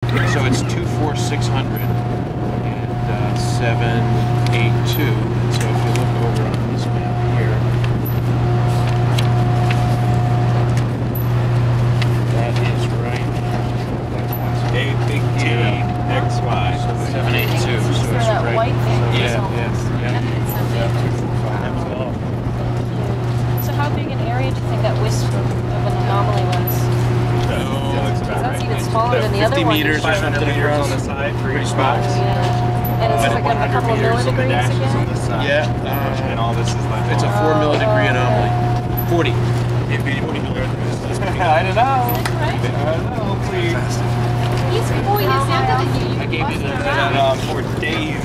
So it's 24600 and 782. So if you look over on this map here, that is right. A big T X Y. So 782. So it's that right. white thing. Yeah, So- yeah. So how big an area do you think that wisp of an anomaly was? Looks about That's right. even smaller than the other 50 one. meters or 500 something meters across. on the side for Pretty each small. box. Yeah. And it's And like a 100 couple meters on the millidegrees dashes on again? the side. Yeah, And all this is like it's a 4 millidegree anomaly. 40. I don't know. I don't know, please. He's 4 years younger than you. I gave you the For days.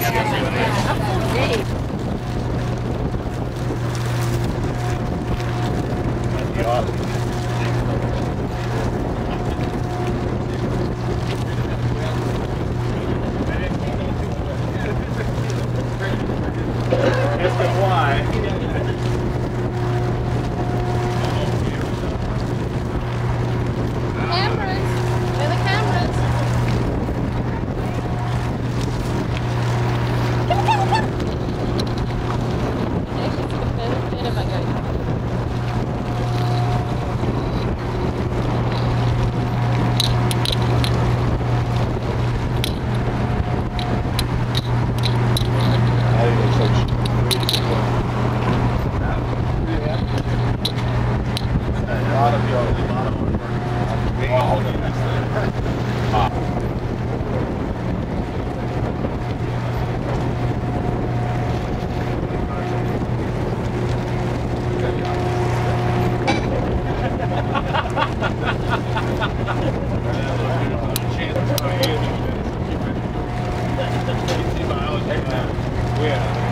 Cameras. They're the cameras. Actually, took a bit of a go. Yeah.